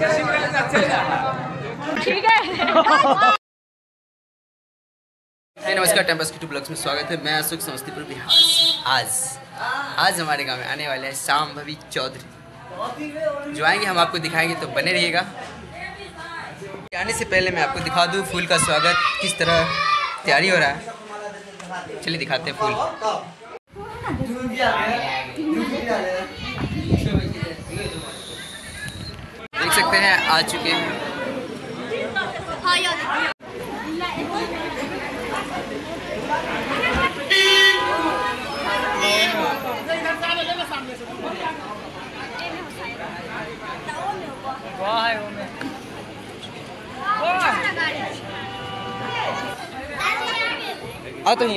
ठीक है। नमस्कार, टेम्पस की 2 ब्लॉग्स में स्वागत है। मैं अशोक, समस्तीपुर बिहार। आज हमारे गांव में आने वाले हैं शांभवी चौधरी। जो आएंगे हम आपको दिखाएंगे, तो बने रहिएगा। आने से पहले मैं आपको दिखा दूं फूल का स्वागत किस तरह तैयारी हो रहा है। चलिए दिखाते हैं फूल। देख सकते हैं आ चुके हैं। आ तो नहीं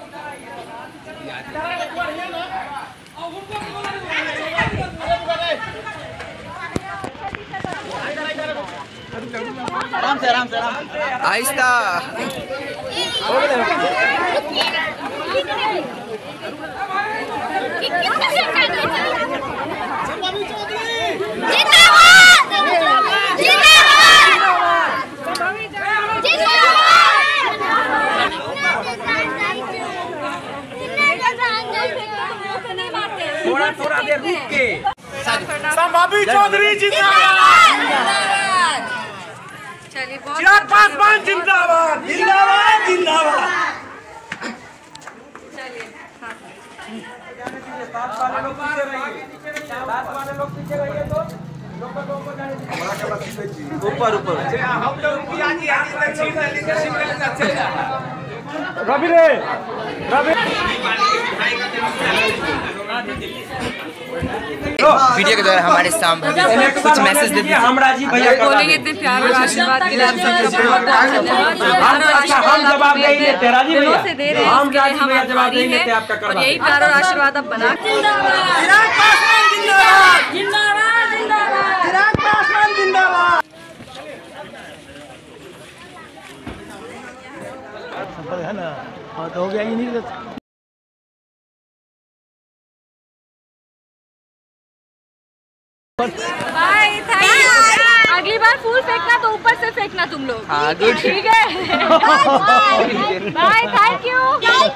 आराम से आहिस्ता। थोड़ा देर रुक के। शांभवी चौधरी जिंदाबाद। चलिए, चिराग पासवान जिंदाबाद जिंदाबाद जिंदाबाद। ऊपर हम लोग रवि रे रवि वीडियो के द्वारा हमारे शांभवी कुछ मैसेज देते हैं। हम राजीव भैया बोलेंगे इतने प्यार और आशीर्वाद के लिए आप सबका बहुत धन्यवाद। हम जवाब नहीं देते राजीव भैया, से दे रहे हैं, हम इसके लिए राजीव भैया जवाब नहीं देते, आपका और करवा यही प्यार और आशीर्वाद आप बना। चिराग पासवान जिंदाबाद जिंदाबाद जिंदाबाद। चिराग पासवान जिंदाबाद। है ना, तो हो गया ही नहीं। Bye, thank you. अगली बार फूल फेंकना तो ऊपर से फेंकना तुम लोग। हाँ, गुड। ठीक है। Bye, thank you.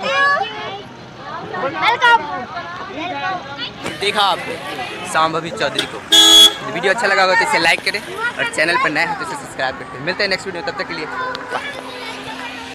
वेलकम। देखा आपने शांभवी चौधरी को। वीडियो अच्छा लगा होगा तो इसे लाइक करें और चैनल पर नए हो तो इसे सब्सक्राइब करते हैं। मिलते हैं नेक्स्ट वीडियो, तब तक के लिए बाय।